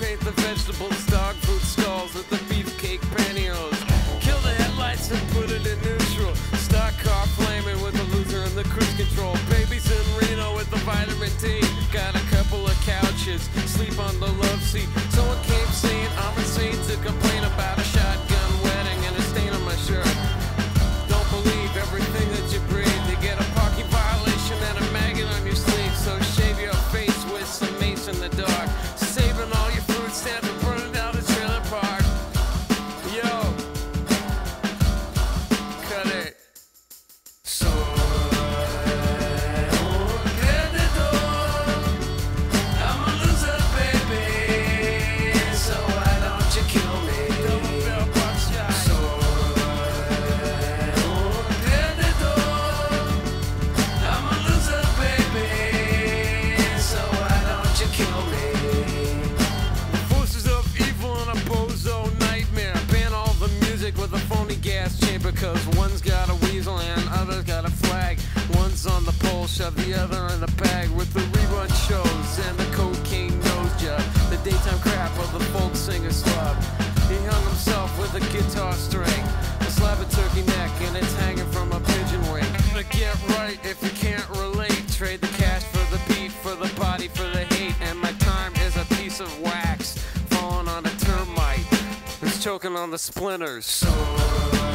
paint the vegetables, dog food stalls with the beefcake pantyhose. Kill the headlights and put it in neutral. Stock car flaming with the loser and the cruise control. Babies in Reno with the vitamin D. Got a couple of couches, sleep on the love seat. Someone came saying I'm insane to complain about a shotgun wedding and a stain on my shirt. Don't believe everything that you breathe. You get a parking violation and a maggot on your sleeve. So shave your face with some mace in the dark. Saving all your food stamps and burning down the trailer park. Yo, cut it. So with a phony gas chamber, cause one's got a weasel and other's got a flag. One's on the pole, shove the other in the bag with the rerun shows and the cocaine nose job. The daytime crap of the folk singer's club. He hung himself with a guitar string, a slab of turkey neck, and it's hanging from a pigeon wing. But get right if you can't relate. Trade the cash for the beat, for the body, for the hate. And my time is a piece of wax falling on a termite. It's choking on the splinters. So